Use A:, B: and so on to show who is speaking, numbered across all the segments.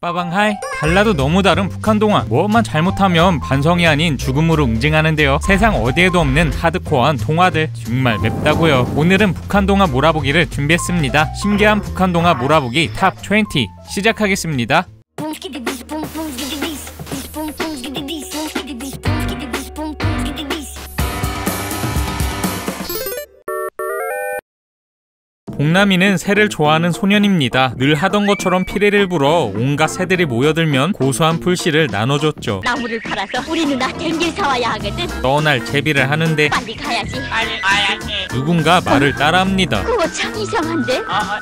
A: 빠방하이. 달라도 너무 다른 북한 동화. 뭐만 잘못하면 반성이 아닌 죽음으로 응징하는데요. 세상 어디에도 없는 하드코어한 동화들 정말 맵다고요. 오늘은 북한 동화 몰아보기를 준비했습니다. 신기한 북한 동화 몰아보기 탑 20 시작하겠습니다. 복남이는 새를 좋아하는 소년입니다. 늘 하던 것처럼 피리를 불어 온갖 새들이 모여들면 고소한 풀씨를 나눠줬죠.
B: 나무를 팔아서 우리 누나 댕길 사와야 하거든.
A: 떠날 채비를 하는데
B: 빨리 가야지. 빨리 가야지.
A: 누군가 말을 따라합니다.
B: 그거 참 이상한데?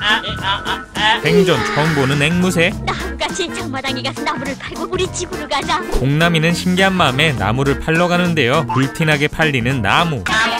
A: 생전 처음 보는 앵무새.
B: 나 함같이 장마당에 가서 나무를 팔고 우리 집으로 가자.
A: 복남이는 신기한 마음에 나무를 팔러 가는데요. 불티나게 팔리는 나무.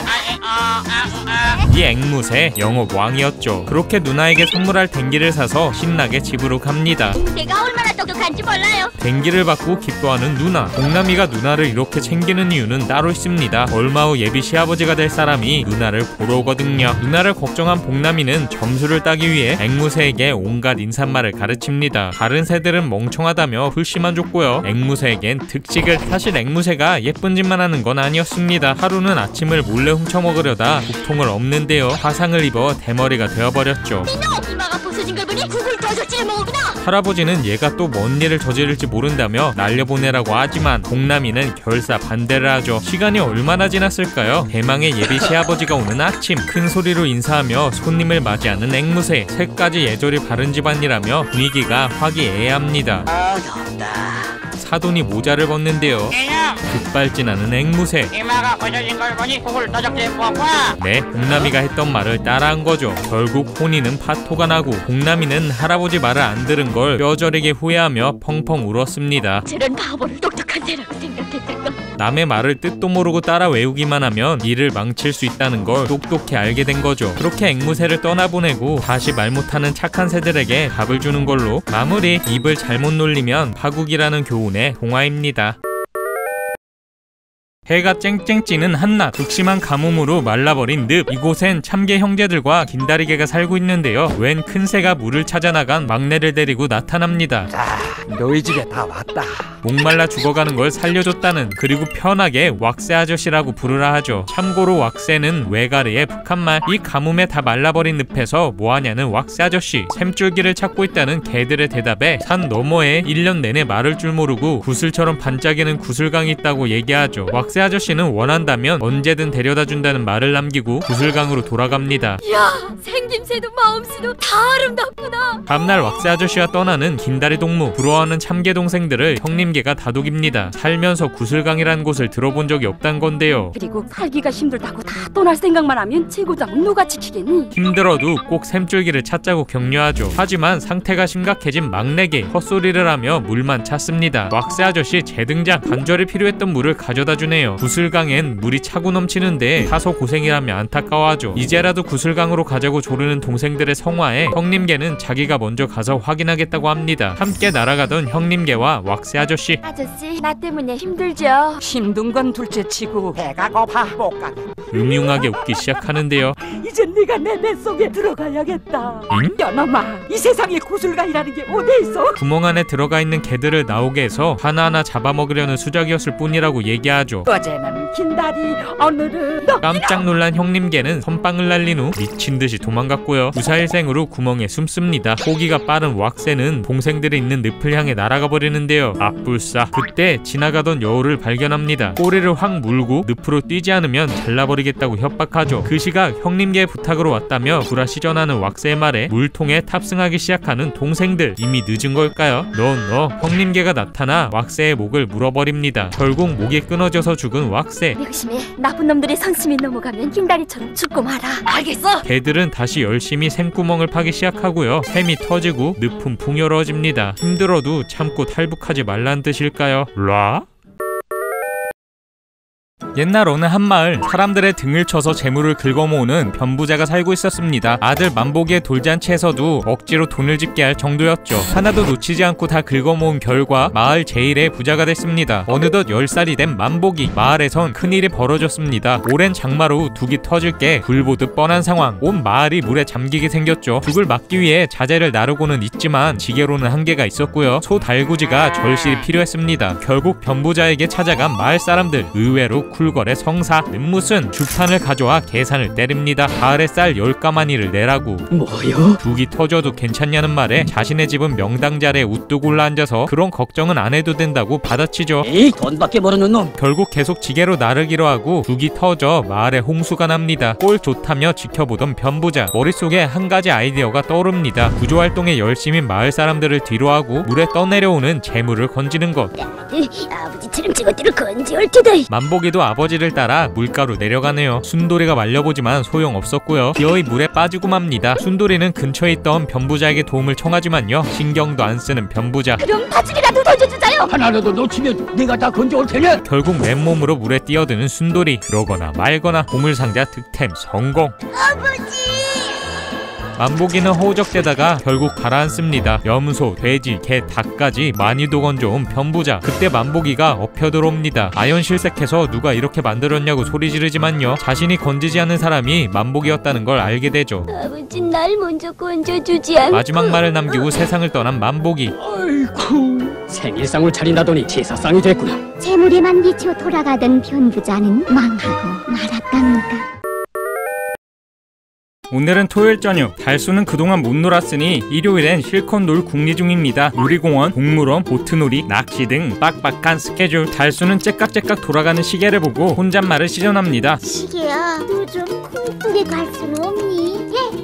A: 이 앵무새 영업 왕이었죠. 그렇게 누나에게 선물할 댕기를 사서 신나게 집으로 갑니다.
B: 내가 얼마나 똑똑한지 몰라요.
A: 댕기를 받고 기뻐하는 누나. 복남이가 누나를 이렇게 챙기는 이유는 따로 있습니다. 얼마 후 예비 시아버지가 될 사람이 누나를 보러 오거든요. 누나를 걱정한 복남이는 점수를 따기 위해 앵무새에게 온갖 인사말을 가르칩니다. 다른 새들은 멍청하다며 불씨만 줬고요. 앵무새에겐 특식을. 사실 앵무새가 예쁜 짓만 하는 건 아니었습니다. 하루는 아침을 몰래 훔쳐먹으려다 국통을 엎는데요. 화상을 입어 대머리가 되어버렸죠.
B: 이마가 부서진 걸 보니 국을 떠줬지 먹구나.
A: 할아버지는 얘가 또 뭔 일을 저지를지 모른다며 날려보내라고 하지만 복남이는 결사 반대를 하죠. 시간이 얼마나 지났을까요? 대망의 예비 시아버지가 오는 아침. 큰 소리로 인사하며 손님을 맞이하는 앵무새. 새까지 예절이 바른 집안이라며 분위기가 화기애애합니다. 사돈이 모자를 벗는데요. 급발진하는 앵무새.
C: 이마가 부서진 걸 보니 국을 떠줬지 뭐구나.
A: 네, 복남이가 했던 말을 따라한 거죠. 결국 혼이는 파토가 나고 복남이는 할아버지 말을 안 들은 걸 뼈저리게 후회하며 펑펑 울었습니다.
B: 저런 바보를 똑똑한 새라고 생각했을까?
A: 남의 말을 뜻도 모르고 따라 외우기만 하면 일을 망칠 수 있다는 걸 똑똑히 알게 된 거죠. 그렇게 앵무새를 떠나보내고 다시 말 못하는 착한 새들에게 밥을 주는 걸로 마무리. 입을 잘못 놀리면 파국이라는 교훈의 동화입니다. 해가 쨍쨍 찌는 한낮. 극심한 가뭄으로 말라버린 늪. 이곳엔 참개 형제들과 긴다리개가 살고 있는데요. 웬 큰 새가 물을 찾아 나간 막내를 데리고 나타납니다.
D: 자, 너희 집에 다 왔다.
A: 목말라 죽어가는 걸 살려줬다는, 그리고 편하게 왁새 아저씨라고 부르라 하죠. 참고로 왁새는 외가리의 북한말. 이 가뭄에 다 말라버린 늪에서 뭐하냐는 왁새 아저씨. 샘줄기를 찾고 있다는 개들의 대답에 산 너머에 1년 내내 마를 줄 모르고 구슬처럼 반짝이는 구슬강이 있다고 얘기하죠. 왁새 아저씨는 원한다면 언제든 데려다준다는 말을 남기고 구슬강으로 돌아갑니다.
B: 이야, 생김새도 마음씨도 다 아름답구나.
A: 다음날 왁새 아저씨와 떠나는 긴다리 동무. 부러워하는 참개 동생들을 형님개가 다독입니다. 살면서 구슬강이라는 곳을 들어본 적이 없단 건데요.
E: 그리고 살기가 힘들다고 다 떠날 생각만 하면 재고장은 누가 지키겠니?
A: 힘들어도 꼭 샘줄기를 찾자고 격려하죠. 하지만 상태가 심각해진 막내개. 헛소리를 하며 물만 찾습니다. 왁새 아저씨 재등장. 간절히 필요했던 물을 가져다 주네요. 구슬강엔 물이 차고 넘치는데 다소 고생이라며 안타까워하죠. 이제라도 구슬강으로 가자고 조르는 동생들의 성화에 형님개는 자기가 먼저 가서 확인하겠다고 합니다. 함께 날아가던 형님개와 왁새 아저씨.
E: 아저씨, 나 때문에 힘들죠?
D: 힘든 건 둘째치고 배가 고파 못 가겠다.
A: 음흉하게 웃기 시작하는데요.
D: 이제 네가 내 뱃속에 들어가야겠다.
A: 응?
D: 연엄아, 이 세상에 구슬강이라는 게 어디 있어?
A: 구멍 안에 들어가 있는 개들을 나오게 해서 하나하나 잡아먹으려는 수작이었을 뿐이라고 얘기하죠.
D: 어제는 긴다리, 오늘은 너.
A: 깜짝 놀란 형님개는 선빵을 날린 후 미친듯이 도망갔고요. 무사일생으로 구멍에 숨습니다. 호기가 빠른 왁새는 동생들이 있는 늪을 향해 날아가 버리는데요. 앞불싸. 그때 지나가던 여우를 발견합니다. 꼬리를 확 물고 늪으로 뛰지 않으면 잘라버리겠다고 협박하죠. 그 시각 형님개의 부탁으로 왔다며 불화시 전하는 왁새의 말에 물통에 탑승하기 시작하는 동생들. 이미 늦은 걸까요? 너 형님개가 나타나 왁새의 목을 물어버립니다. 결국 목이 끊어져서 죽은 왁새.
E: 역심해, 나쁜 놈들이 선심이 넘어가면 흰다리처럼 죽고 말아. 알겠어?
A: 개들은 다시 열심히 샘구멍을 파기 시작하고요. 샘이 터지고 늪은 풍요로워집니다. 힘들어도 참고 탈북하지 말란 뜻일까요? 라? 옛날 어느 한마을, 사람들의 등을 쳐서 재물을 긁어모으는 변부자가 살고 있었습니다. 아들 만보기의 돌잔치에서도 억지로 돈을 짚게 할 정도였죠. 하나도 놓치지 않고 다 긁어모은 결과 마을 제일의 부자가 됐습니다. 어느덧 10살이 된 만보기. 마을에선 큰일이 벌어졌습니다. 오랜 장마로 둑이 터질 게 불보듯 뻔한 상황. 온 마을이 물에 잠기게 생겼죠. 둑을 막기 위해 자재를 나르고는 있지만 지게로는 한계가 있었고요. 소 달구지가 절실히 필요했습니다. 결국 변부자에게 찾아간 마을 사람들. 의외로 쿨거래 성사. 무슨 주판을 가져와 계산을 때립니다. 가을에 쌀 10가마니를 내라고.
F: 뭐요?
A: 둑이 터져도 괜찮냐는 말에 자신의 집은 명당 자리에 우뚝 올라앉아서 그런 걱정은 안 해도 된다고 받아치죠.
F: 에이, 돈밖에 모르는 놈.
A: 결국 계속 지게로 나르기로 하고 둑이 터져 마을에 홍수가 납니다. 꼴 좋다며 지켜보던 변부자. 머릿속에 한 가지 아이디어가 떠오릅니다. 구조활동에 열심히 마을 사람들을 뒤로하고 물에 떠내려오는 재물을 건지는 것.
E: 아버지처럼 저것들을 건지올 테다.
A: 만보기도 아버지를 따라 물가로 내려가네요. 순돌이가 말려보지만 소용없었고요. 기어이 물에 빠지고 맙니다. 순돌이는 근처에 있던 변부자에게 도움을 청하지만요. 신경도 안 쓰는 변부자.
E: 그럼 바지이라도 던져주자요.
F: 하나라도 놓치면 내가 다 건져올 테냐?
A: 결국 맨몸으로 물에 뛰어드는 순돌이. 그러거나 말거나 보물상자 득템 성공. 만보기는 허우적대다가 결국 가라앉습니다. 염소, 돼지, 개, 닭까지 많이도 건져온 변부자. 그때 만보기가 엎혀 들어옵니다. 아연실색해서 누가 이렇게 만들었냐고 소리 지르지만요. 자신이 건지지 않는 사람이 만보기였다는 걸 알게 되죠.
E: 아버지 날 먼저 건져주지 않고.
A: 마지막 말을 남기고 세상을 떠난 만보기.
F: 아이고, 생일상을 차린다더니 제사상이 됐구나.
G: 재물에만 미쳐 돌아가던 변부자는 망하고 말았답니다.
A: 오늘은 토요일 저녁. 달수는 그동안 못 놀았으니 일요일엔 실컷 놀 궁리 중입니다. 놀이공원, 동물원, 보트놀이, 낚시 등 빡빡한 스케줄. 달수는 째깍째깍 돌아가는 시계를 보고 혼잣말을 시전합니다.
G: 시계야, 너 좀 쿵뚱에 갈 수는 없니?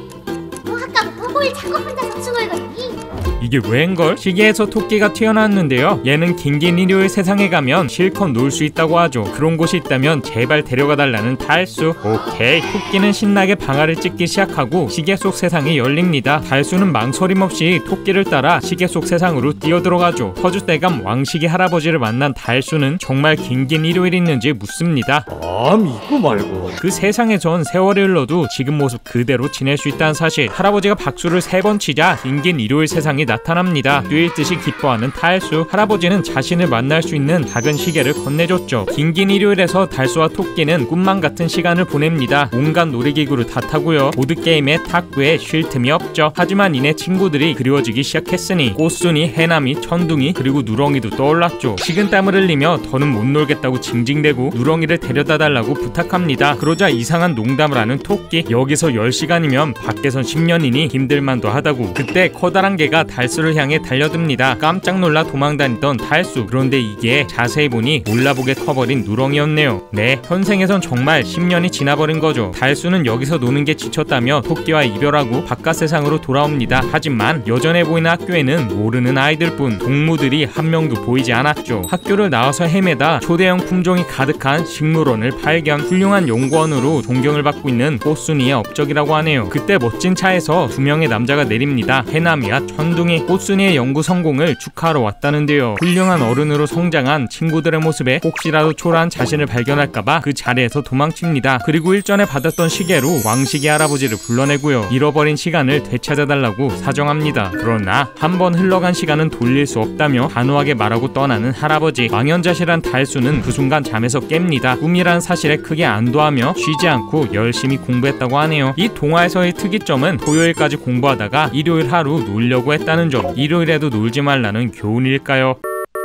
G: 너 아까부터 뭘 자꾸 혼자서 중얼거리니?
A: 이게 웬걸? 시계에서 토끼가 튀어나왔는데요. 얘는 긴긴 일요일 세상에 가면 실컷 놀 수 있다고 하죠. 그런 곳이 있다면 제발 데려가달라는 달수. 오케이. 토끼는 신나게 방아를 찢기 시작하고 시계 속 세상이 열립니다. 달수는 망설임 없이 토끼를 따라 시계 속 세상으로 뛰어들어가죠. 터줏대감 왕시계 할아버지를 만난 달수는 정말 긴긴 일요일이 있는지 묻습니다.
F: 믿고 말고.
A: 그 세상에선 세월이 흘러도 지금 모습 그대로 지낼 수 있다는 사실. 할아버지가 박수를 3번 치자 긴긴 일요일 세상이 나타납니다. 뛰일 듯이 기뻐하는 달수. 할아버지는 자신을 만날 수 있는 작은 시계를 건네줬죠. 긴긴 일요일에서 달수와 토끼는 꿈만 같은 시간을 보냅니다. 온갖 놀이기구를 다 타고요. 보드게임에 탁구에 쉴 틈이 없죠. 하지만 이내 친구들이 그리워지기 시작했으니 꽃순이, 해남이, 천둥이 그리고 누렁이도 떠올랐죠. 식은땀을 흘리며 더는 못 놀겠다고 징징대고 누렁이를 데려다 달라고 부탁합니다. 그러자 이상한 농담을 하는 토끼. 여기서 10시간이면 밖에선 10년이니 힘들만도 하다고. 그때 커다란 개가 달수를 향해 달려듭니다. 깜짝 놀라 도망다니던 달수. 그런데 이게 자세히 보니 몰라보게 커버린 누렁이였네요. 네, 현생에선 정말 10년이 지나버린 거죠. 달수는 여기서 노는 게 지쳤다며 토끼와 이별하고 바깥 세상으로 돌아옵니다. 하지만 여전해 보이는 학교에는 모르는 아이들뿐. 동무들이 한 명도 보이지 않았죠. 학교를 나와서 헤매다 초대형 품종이 가득한 식물원을 발견. 훌륭한 연구원으로 존경을 받고 있는 꽃순이의 업적이라고 하네요. 그때 멋진 차에서 2명의 남자가 내립니다. 해남이와 천둥이. 꽃순이의 연구 성공을 축하하러 왔다는데요. 훌륭한 어른으로 성장한 친구들의 모습에 혹시라도 초라한 자신을 발견할까봐 그 자리에서 도망칩니다. 그리고 일전에 받았던 시계로 왕시계 할아버지를 불러내고요. 잃어버린 시간을 되찾아달라고 사정합니다. 그러나 한 번 흘러간 시간은 돌릴 수 없다며 단호하게 말하고 떠나는 할아버지. 망연자실한 달수는 그 순간 잠에서 깹니다. 꿈이란 사실에 크게 안도하며 쉬지 않고 열심히 공부했다고 하네요. 이 동화에서의 특이점은 토요일까지 공부하다가 일요일 하루 놀려고 했다는 점. 일요일에도 놀지 말라는 교훈일까요?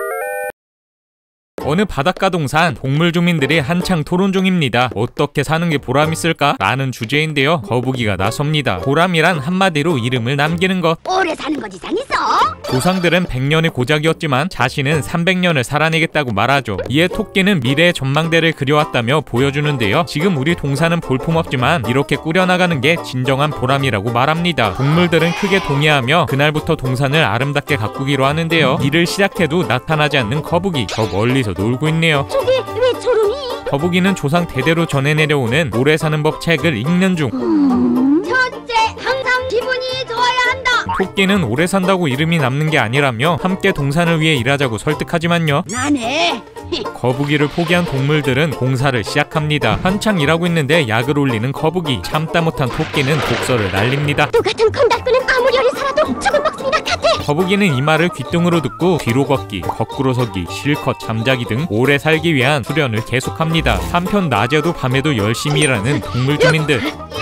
A: 어느 바닷가 동산. 동물 주민들이 한창 토론 중입니다. 어떻게 사는 게 보람있을까? 라는 주제인데요. 거북이가 나섭니다. 보람이란 한마디로 이름을 남기는 것.
G: 오래 사는 것 이상 있어?
A: 조상들은 100년이 고작이었지만 자신은 300년을 살아내겠다고 말하죠. 이에 토끼는 미래의 전망대를 그려왔다며 보여주는데요. 지금 우리 동산은 볼품없지만 이렇게 꾸려나가는 게 진정한 보람이라고 말합니다. 동물들은 크게 동의하며 그날부터 동산을 아름답게 가꾸기로 하는데요. 일을 시작해도 나타나지 않는 거북이. 저 멀리서 놀고 있네요.
G: 저게 왜 저러니?
A: 거북이는 조상 대대로 전해 내려오는 오래 사는 법 책을 읽는 중.
G: 첫째, 항상 기분이 좋아야 한다.
A: 토끼는 오래 산다고 이름이 남는 게 아니라며 함께 동산을 위해 일하자고 설득하지만요.
G: 나네
A: 거북이를 포기한 동물들은 공사를 시작합니다. 한창 일하고 있는데 약을 올리는 거북이, 참다 못한 토끼는 독서를 날립니다.
G: 너 같은 건달꾼은 아무리 오래 살아도 죽은 목숨이나 같아.
A: 거북이는 이 말을 귓등으로 듣고 뒤로 걷기, 거꾸로 서기, 실컷 잠자기 등 오래 살기 위한 수련을 계속합니다. 한편 낮에도 밤에도 열심히 일하는 동물 주민들.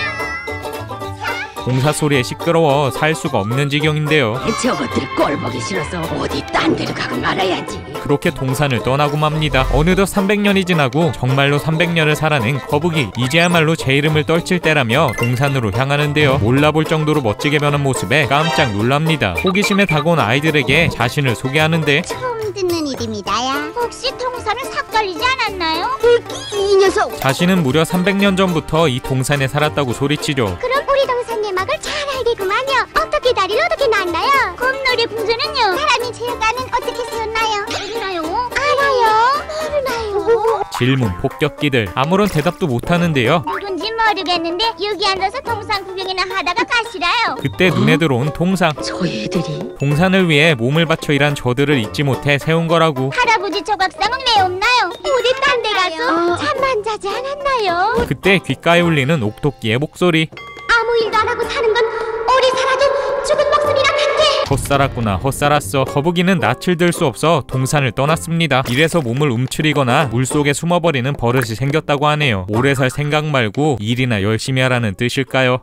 A: 공사 소리에 시끄러워 살 수가 없는 지경인데요.
D: 저것들 꼴보기 싫어서 어디 딴 데로 가고 말아야지.
A: 그렇게 동산을 떠나고 맙니다. 어느덧 300년이 지나고 정말로 300년을 살아낸 거북이, 이제야말로 제 이름을 떨칠 때라며 동산으로 향하는데요. 몰라볼 정도로 멋지게 변한 모습에 깜짝 놀랍니다. 호기심에 다가온 아이들에게 자신을 소개하는데
G: 처음 듣는 이름이다야. 혹시 동산을 삭걸리지 않았나요? 이 녀석.
A: 자신은 무려 300년 전부터 이 동산에 살았다고 소리치죠.
G: 그럼 우리 동산 내막을 잘 알겠구만요. 어떻게 다리를 어떻게 났나요? 곰놀이 풍선은요? 사람이 제어가는 어떻게 세웠나요? 모르나요? 알아요? 모르나요?
A: 질문 폭격기들 아무런 대답도 못하는데요.
G: 누군지 모르겠는데 여기 앉아서 동산 구경이나 하다가 가시라요.
A: 그때 눈에 들어온 동상.
D: 저 애들이
A: 동산을 위해 몸을 바쳐 일한 저들을 잊지 못해 세운 거라고.
G: 할아버지 조각상은 왜 없나요? 어디 딴 데 가서 잠만 자지 않았나요?
A: 그때 귓가에 울리는 옥토끼의 목소리.
G: 아무 일도 안 하고 사는 건 오래 살아도 죽은 목숨이나 같아.
A: 헛살았구나 헛살았어. 거북이는 낯을 들 수 없어 동산을 떠났습니다. 이래서 몸을 움츠리거나 물속에 숨어버리는 버릇이 생겼다고 하네요. 오래 살 생각 말고 일이나 열심히 하라는 뜻일까요?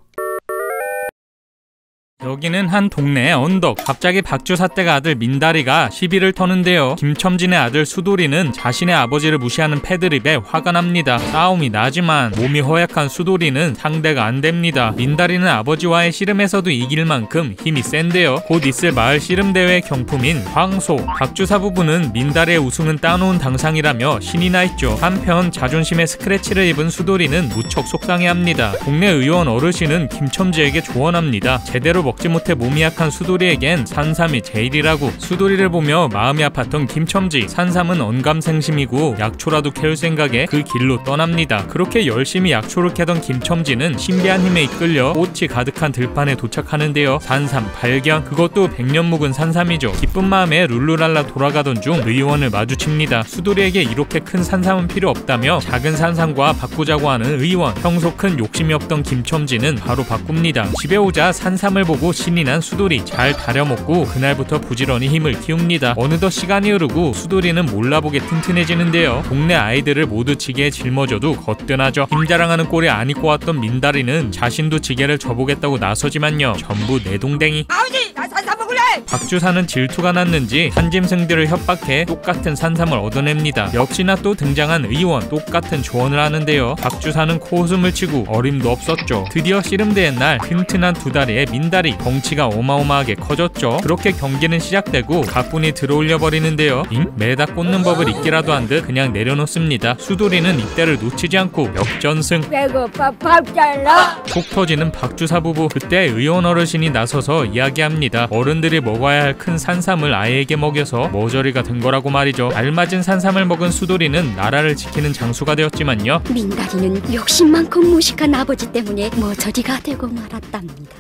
A: 여기는 한 동네의 언덕. 갑자기 박주사댁 아들 민다리가 시비를 터는데요. 김첨진의 아들 수돌이는 자신의 아버지를 무시하는 패드립에 화가 납니다. 싸움이 나지만 몸이 허약한 수돌이는 상대가 안 됩니다. 민다리는 아버지와의 씨름에서도 이길 만큼 힘이 센데요. 곧 있을 마을 씨름대회 경품인 황소. 박주사 부부는 민다리의 우승은 따놓은 당상이라며 신이 나 있죠. 한편 자존심에 스크래치를 입은 수돌이는 무척 속상해합니다. 동네 의원 어르신은 김첨지에게 조언합니다. 제대로 먹지 못해 몸이 약한 수돌이에겐 산삼이 제일이라고. 수돌이를 보며 마음이 아팠던 김첨지. 산삼은 언감생심이고 약초라도 캐올 생각에 그 길로 떠납니다. 그렇게 열심히 약초를 캐던 김첨지는 신비한 힘에 이끌려 꽃이 가득한 들판에 도착하는데요. 산삼 발견. 그것도 100년 묵은 산삼이죠. 기쁜 마음에 룰루랄라 돌아가던 중 의원을 마주칩니다. 수돌이에게 이렇게 큰 산삼은 필요 없다며 작은 산삼과 바꾸자고 하는 의원. 평소 큰 욕심이 없던 김첨지는 바로 바꿉니다. 집에 오자 산삼을 보고 신이 난 수돌이. 잘 다려먹고 그날부터 부지런히 힘을 키웁니다. 어느덧 시간이 흐르고 수돌이는 몰라보게 튼튼해지는데요. 동네 아이들을 모두 지게에 짊어져도 거뜬하죠. 힘자랑하는 꼴에 안 입고 왔던 민다리는 자신도 지게를 져보겠다고 나서지만요. 전부 내동댕이.
D: 아버지 나 산삼 먹을래.
A: 박주사는 질투가 났는지 산짐승들을 협박해 똑같은 산삼을 얻어냅니다. 역시나 또 등장한 의원. 똑같은 조언을 하는데요. 박주사는 코웃음을 치고 어림도 없었죠. 드디어 씨름대회 날 튼튼한 두 다리의 민다리. 덩치가 어마어마하게 커졌죠. 그렇게 경기는 시작되고 가뿐히 들어올려 버리는데요. 매다 꽂는 법을 잊기라도 한 듯 그냥 내려놓습니다. 수돌이는 이때를 놓치지 않고 역전승.
B: 배고파 밥 잘라.
A: 속 터지는 박주사 부부. 그때 의원 어르신이 나서서 이야기합니다. 어른들이 먹어야 할 큰 산삼을 아이에게 먹여서 머저리가 된 거라고 말이죠. 알맞은 산삼을 먹은 수돌이는 나라를 지키는 장수가 되었지만요.
E: 민다리는 욕심 많고 무식한 아버지 때문에 머저리가 되고 말았답니다.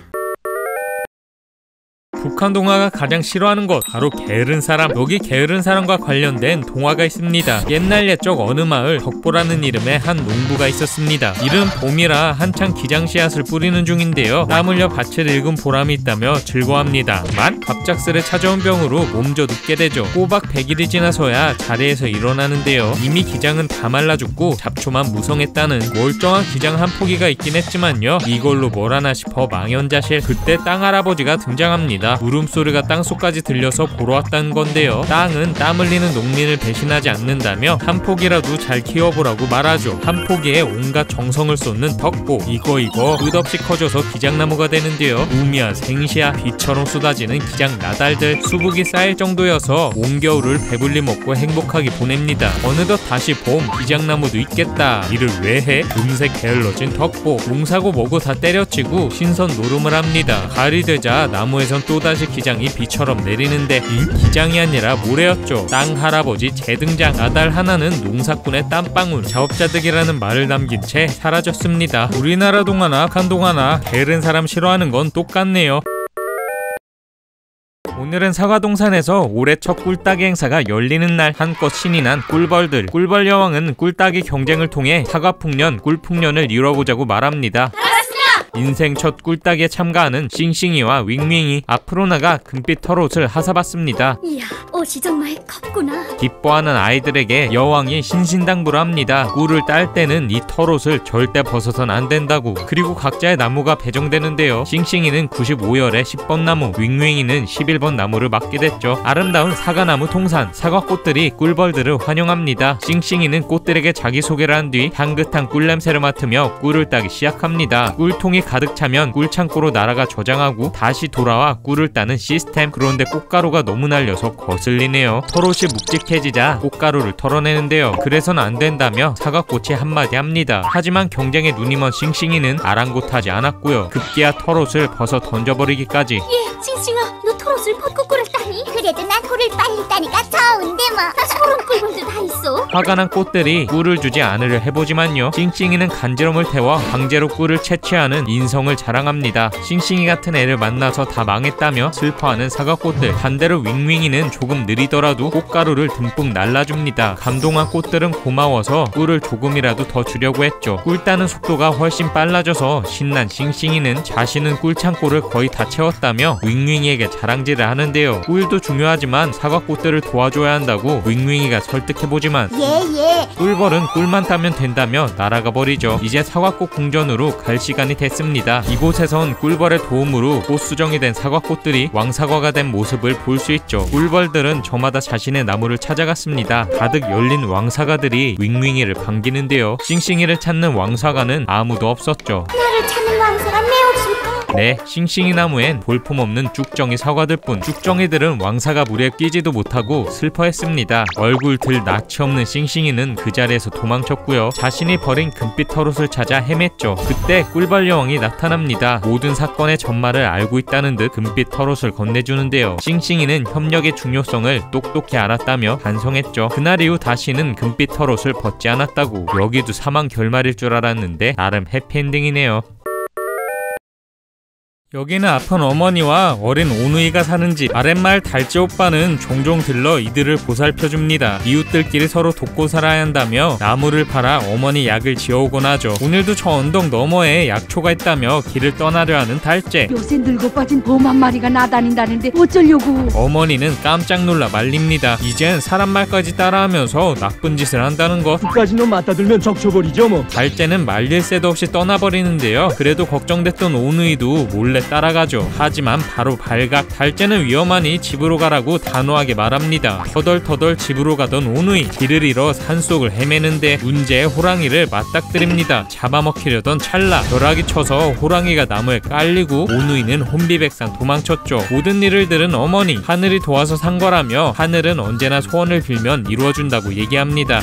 A: 북한 동화가 가장 싫어하는 것 바로 게으른 사람. 여기 게으른 사람과 관련된 동화가 있습니다. 옛날 옛적 어느 마을 덕보라는 이름의 한 농부가 있었습니다. 이른 봄이라 한창 기장 씨앗을 뿌리는 중인데요. 땀 흘려 밭을 읽은 보람이 있다며 즐거워합니다만 갑작스레 찾아온 병으로 몸져 눕게 되죠. 꼬박 100일이 지나서야 자리에서 일어나는데요. 이미 기장은 다 말라 죽고 잡초만 무성했다는. 멀쩡한 기장 한 포기가 있긴 했지만요. 이걸로 뭘 하나 싶어 망연자실. 그때 땅할아버지가 등장합니다. 울음소리가 땅속까지 들려서 보러 왔다는 건데요. 땅은 땀 흘리는 농민을 배신하지 않는다며 한 포기라도 잘 키워보라고 말하죠. 한 포기에 온갖 정성을 쏟는 덕보. 이거 끝없이 커져서 기장나무가 되는데요. 우미야 생시야 비처럼 쏟아지는 기장 나달들. 수북이 쌓일 정도여서 온 겨울을 배불리 먹고 행복하게 보냅니다. 어느덧 다시 봄. 기장나무도 있겠다. 일을 왜 해? 금세 게을러진 덕보. 농사고 뭐고 다 때려치고 신선 노름을 합니다. 가을이 되자 나무에선 또다시 기장이 비처럼 내리는데 이 기장이 아니라 모래였죠. 땅 할아버지 재등장. 아달 하나는 농사꾼의 땀방울. 자업자득이라는 말을 남긴 채 사라졌습니다. 우리나라 동화나 북한 동화나 게으른 사람 싫어하는 건 똑같네요. 오늘 오늘은 사과동산에서 올해 첫 꿀따기 행사가 열리는 날 한껏 신이 난 꿀벌들. 꿀벌 여왕은 꿀따기 경쟁을 통해 사과풍년, 꿀풍년을 이뤄보자고 말합니다. 인생 첫 꿀따기에 참가하는 싱싱이와 윙윙이 앞으로 나가 금빛 털옷을 하사받습니다.
E: 이야, 옷이 정말 컸구나.
A: 기뻐하는 아이들에게 여왕이 신신당부를 합니다. 꿀을 딸 때는 이 털옷을 절대 벗어선 안 된다고. 그리고 각자의 나무가 배정되는데요. 싱싱이는 95열의 10번 나무, 윙윙이는 11번 나무를 맡게 됐죠. 아름다운 사과나무 동산, 사과꽃들이 꿀벌들을 환영합니다. 싱싱이는 꽃들에게 자기소개를 한 뒤 향긋한 꿀냄새를 맡으며 꿀을 따기 시작합니다. 꿀통이 가득 차면 꿀창고로 날아가 저장하고 다시 돌아와 꿀을 따는 시스템. 그런데 꽃가루가 너무 날려서 거슬리네요. 털옷이 묵직해지자 꽃가루를 털어내는데요. 그래서는 안 된다며 사과꽃이 한마디 합니다. 하지만 경쟁에 눈이 먼 싱싱이는 아랑곳하지 않았고요. 급기야 털옷을 벗어 던져버리기까지.
E: 예, 싱싱아, 너 털옷을 벗고 꿀을 따니?
G: 그래도 난 꿀을 빨리 따니까 좋은데 뭐.
E: 나 소름 꿀벌도 다 있어.
A: 화가 난 꽃들이 꿀을 주지 않으려 해보지만요. 싱싱이는 간지럼을 태워 강제로 꿀을 채취하는 인성을 자랑합니다. 싱싱이 같은 애를 만나서 다 망했다며 슬퍼하는 사과꽃들. 반대로 윙윙이는 조금 느리더라도 꽃가루를 듬뿍 날라줍니다. 감동한 꽃들은 고마워서 꿀을 조금이라도 더 주려고 했죠. 꿀 따는 속도가 훨씬 빨라져서 신난 싱싱이는 자신은 꿀창고를 거의 다 채웠다며 윙윙이에게 자랑질을 하는데요. 꿀도 중요하지만 사과꽃들을 도와줘야 한다고 윙윙이가 설득해보지만
G: 예.
A: 꿀벌은 꿀만 따면 된다며 날아가 버리죠. 이제 사과꽃 궁전으로 갈 시간이 됐습니다. 이곳에선 꿀벌의 도움으로 꽃 수정이 된 사과꽃들이 왕사과가 된 모습을 볼 수 있죠. 꿀벌들은 저마다 자신의 나무를 찾아갔습니다. 가득 열린 왕사과들이 윙윙이를 반기는데요. 싱싱이를 찾는 왕사과는 아무도 없었죠.
G: 나를 찾는 왕사가 내 없을까?
A: 네, 싱싱이 나무엔 볼품없는 쭉정이 사과들뿐. 쭉정이들은 왕사가 물에 끼지도 못하고 슬퍼했습니다. 얼굴 들 낯이 없는 싱싱이는 그 자리에서 도망쳤고요. 자신이 버린 금빛 털옷을 찾아 헤맸죠. 그때 꿀벌 여왕이 나타납니다. 모든 사건의 전말을 알고 있다는 듯 금빛 털옷을 건네주는데요. 싱싱이는 협력의 중요성을 똑똑히 알았다며 반성했죠. 그날 이후 다시는 금빛 털옷을 벗지 않았다고. 여기도 사망 결말일 줄 알았는데 나름 해피엔딩이네요. 여기는 아픈 어머니와 어린 오누이가 사는 집. 아랫마을 달째 오빠는 종종 들러 이들을 보살펴줍니다. 이웃들끼리 서로 돕고 살아야 한다며 나무를 팔아 어머니 약을 지어오곤 하죠. 오늘도 저 언덕 너머에 약초가 있다며 길을 떠나려 하는 달째.
D: 요새 늙어 빠진 봄 한 마리가 나다닌다는데 어쩌려고.
A: 어머니는 깜짝 놀라 말립니다. 이젠 사람 말까지 따라하면서 나쁜 짓을 한다는 것.
F: 끝까지 너 맞다들면 적셔버리죠 뭐.
A: 달째는 말릴 새도 없이 떠나버리는데요. 그래도 걱정됐던 오누이도 몰래 따라가죠. 하지만 바로 발각. 달째는 위험하니 집으로 가라고 단호하게 말합니다. 터덜터덜 집으로 가던 오누이. 길을 잃어 산속을 헤매는데 문제의 호랑이를 맞닥뜨립니다. 잡아먹히려던 찰나 벼락이 쳐서 호랑이가 나무에 깔리고 오누이는 혼비백산 도망쳤죠. 모든 일을 들은 어머니. 하늘이 도와서 산 거라며 하늘은 언제나 소원을 빌면 이루어준다고 얘기합니다.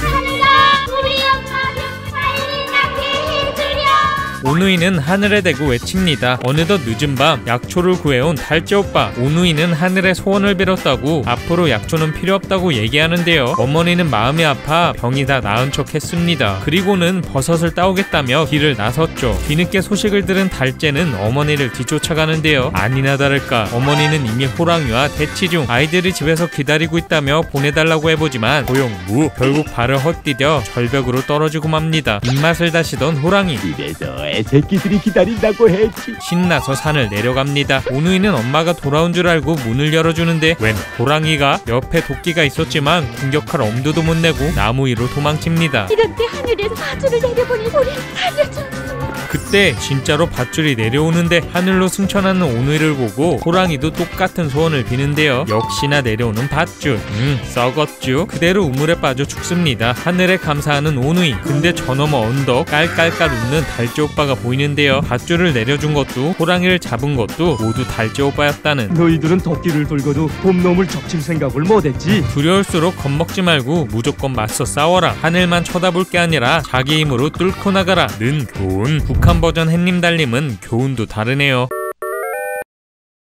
A: 오누이는 하늘에 대고 외칩니다. 어느덧 늦은 밤 약초를 구해온 달째 오빠. 오누이는 하늘에 소원을 빌었다고 앞으로 약초는 필요 없다고 얘기하는데요. 어머니는 마음이 아파 병이 다 나은 척 했습니다. 그리고는 버섯을 따오겠다며 길을 나섰죠. 뒤늦게 소식을 들은 달째는 어머니를 뒤쫓아가는데요. 아니나 다를까 어머니는 이미 호랑이와 대치 중. 아이들이 집에서 기다리고 있다며 보내달라고 해보지만 고용무. 결국 발을 헛디뎌 절벽으로 떨어지고 맙니다. 입맛을 다시던 호랑이.
F: 이래서 새끼들이 기다린다고 했지.
A: 신나서 산을 내려갑니다. 오누이는 엄마가 돌아온 줄 알고 문을 열어주는데 웬 호랑이가. 옆에 도끼가 있었지만 공격할 엄두도 못 내고 나무 위로 도망칩니다.
E: 이럴 때 하늘에서 밧줄을 내려보니 우리 살려줘.
A: 그때 진짜로 밧줄이 내려오는데 하늘로 승천하는 오누이를 보고 호랑이도 똑같은 소원을 비는데요. 역시나 내려오는 밧줄. 썩었죠. 그대로 우물에 빠져 죽습니다. 하늘에 감사하는 오누이. 근데 저 너머 언덕 깔깔깔 웃는 달째 오빠가 보이는데요. 밧줄을 내려준 것도 호랑이를 잡은 것도 모두 달째 오빠였다는.
F: 너희들은 도끼를 들고도 봄놈을 적칠 생각을 못했지.
A: 두려울수록 겁먹지 말고 무조건 맞서 싸워라. 하늘만 쳐다볼 게 아니라 자기 힘으로 뚫고 나가라. 는 교훈. 북한 버전 햇님 달님은 교훈도 다르네요.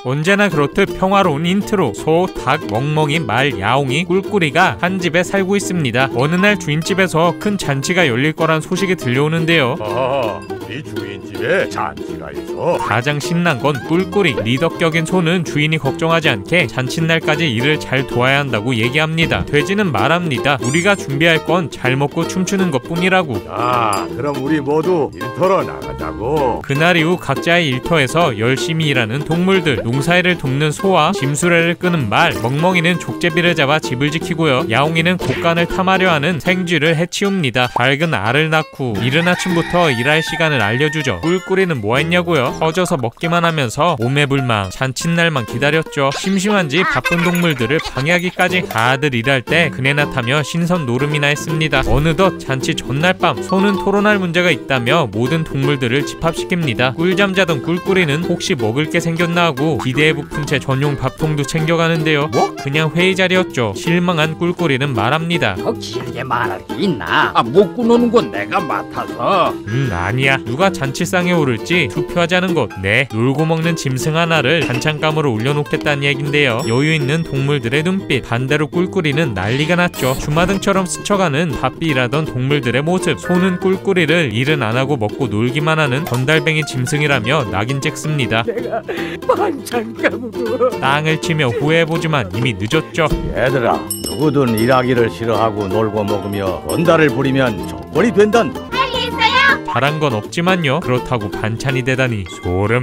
A: 언제나 그렇듯 평화로운 인트로. 소, 닭, 멍멍이, 말, 야옹이, 꿀꿀이가 한 집에 살고 있습니다. 어느 날 주인집에서 큰 잔치가 열릴 거란 소식이 들려오는데요.
H: 이 주인집에 잔치가 있어.
A: 가장 신난 건 꿀꿀이. 리더격인 소는 주인이 걱정하지 않게 잔칫날까지 일을 잘 도와야 한다고 얘기합니다. 돼지는 말합니다. 우리가 준비할 건 잘 먹고 춤추는 것뿐이라고.
H: 자, 그럼 우리 모두 일터로 나가자고.
A: 그날 이후 각자의 일터에서 열심히 일하는 동물들. 농사일을 돕는 소와 짐수레를 끄는 말, 멍멍이는 족제비를 잡아 집을 지키고요. 야옹이는 곡간을 탐하려 하는 생쥐를 해치웁니다. 밝은 알을 낳고 이른 아침부터 일할 시간을 알려주죠. 꿀꿀이는 뭐 했냐고요? 퍼져서 먹기만 하면서 몸에 불망, 잔칫날만 기다렸죠. 심심한지 바쁜 동물들을 방해하기까지. 다들 일할 때 그네나 타며 신선 노름이나 했습니다. 어느덧 잔치 전날 밤, 소는 토론할 문제가 있다며 모든 동물들을 집합시킵니다. 꿀잠 자던 꿀꿀이는 혹시 먹을 게 생겼나 하고 기대에 부푼 채 전용 밥통도 챙겨가는데요. 뭐? 그냥 회의 자리였죠. 실망한 꿀꿀이는 말합니다.
C: 더 길게 말할 게 있나? 먹고 노는 건 내가 맡아서.
A: 아니야. 누가 잔치상에 오를지 투표하자는 것. 네, 놀고 먹는 짐승 하나를 단창감으로 올려놓겠다는 얘긴데요. 여유 있는 동물들의 눈빛. 반대로 꿀꿀이는 난리가 났죠. 주마등처럼 스쳐가는 바삐 일하던 동물들의 모습. 소는 꿀꿀이를 일은 안 하고 먹고 놀기만 하는 건달뱅이 짐승이라며 낙인 찍습니다.
C: 내가 반찬감으로.
A: 땅을 치며 후회해보지만 이미 늦었죠.
H: 얘들아, 누구든 일하기를 싫어하고 놀고 먹으며 원다를 부리면 조건이 된단.
A: 바란 건 없지만요. 그렇다고 반찬이 되다니 소름.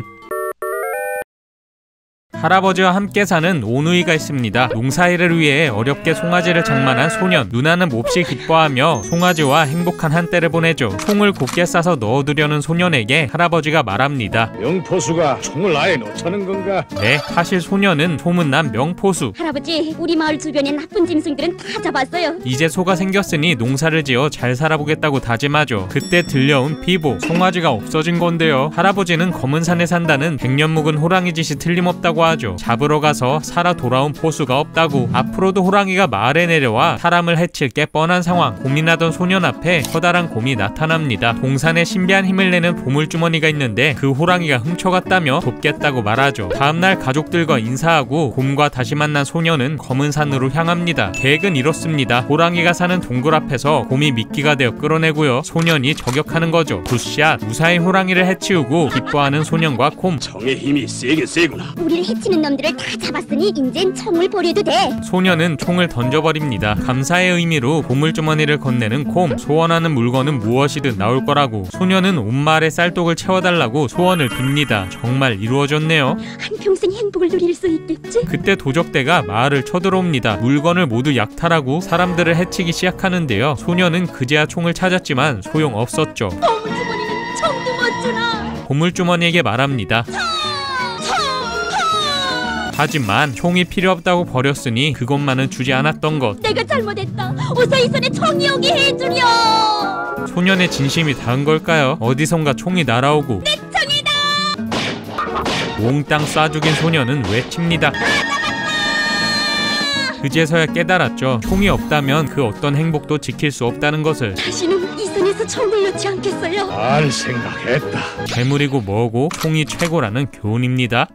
A: 할아버지와 함께 사는 오누이가 있습니다. 농사일을 위해 어렵게 송아지를 장만한 소년. 누나는 몹시 기뻐하며 송아지와 행복한 한때를 보내죠. 총을 곱게 싸서 넣어두려는 소년에게 할아버지가 말합니다.
H: 명포수가 총을 아예 놓자는 건가?
A: 네, 사실 소년은 소문난 명포수.
E: 할아버지, 우리 마을 주변에 나쁜 짐승들은 다 잡았어요.
A: 이제 소가 생겼으니 농사를 지어 잘 살아보겠다고 다짐하죠. 그때 들려온 비보. 송아지가 없어진 건데요. 할아버지는 검은 산에 산다는 100년 묵은 호랑이 짓이 틀림없다고 하죠. 잡으러 가서 살아 돌아온 포수가 없다고. 앞으로도 호랑이가 마을에 내려와 사람을 해칠 게 뻔한 상황. 고민하던 소년 앞에 커다란 곰이 나타납니다. 동산에 신비한 힘을 내는 보물주머니가 있는데 그 호랑이가 훔쳐갔다며 돕겠다고 말하죠. 다음날 가족들과 인사하고 곰과 다시 만난 소년은 검은 산으로 향합니다. 계획은 이렇습니다. 호랑이가 사는 동굴 앞에서 곰이 미끼가 되어 끌어내고요. 소년이 저격하는 거죠. 굿샷. 무사히 호랑이를 해치우고 기뻐하는 소년과 곰.
H: 정의 힘이 세긴 세구나.
G: 우리를 해치는 놈들을 다 잡았으니 인젠 총을 버려도 돼.
A: 소년은 총을 던져버립니다. 감사의 의미로 보물주머니를 건네는 곰. 소원하는 물건은 무엇이든 나올 거라고. 소년은 온 마을에 쌀독을 채워달라고 소원을 빕니다. 정말 이루어졌네요.
E: 한평생 행복을 누릴 수 있겠지?
A: 그때 도적대가 마을을 쳐들어옵니다. 물건을 모두 약탈하고 사람들을 해치기 시작하는데요. 소년은 그제야 총을 찾았지만 소용없었죠.
E: 보물주머니는 총도 못 주나?
A: 보물주머니에게 말합니다. 하지만 총이 필요 없다고 버렸으니 그것만은 주지 않았던 것.
E: 내가 잘못했다. 어서 이 손에 총이 오게 해주려.
A: 소년의 진심이 닿은 걸까요? 어디선가 총이 날아오고
E: 내 총이다.
A: 몽땅 쏴 죽인 소년은 외칩니다. 그제서야 깨달았죠. 총이 없다면 그 어떤 행복도 지킬 수 없다는 것을.
E: 다시는 이 손에서 총을 놓지 않겠어요.
H: 잘 생각했다.
A: 괴물이고 뭐고 총이 최고라는 교훈입니다.